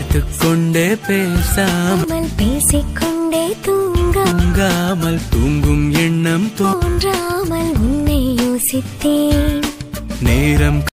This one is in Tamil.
பார்த்துக்கொண்டே பேசாமல் பேசிக்கொண்டே தூங்காமல் தூங்கும் எண்ணம் தோன்றாமல் உன்னை யோசித்தேன். நேரம்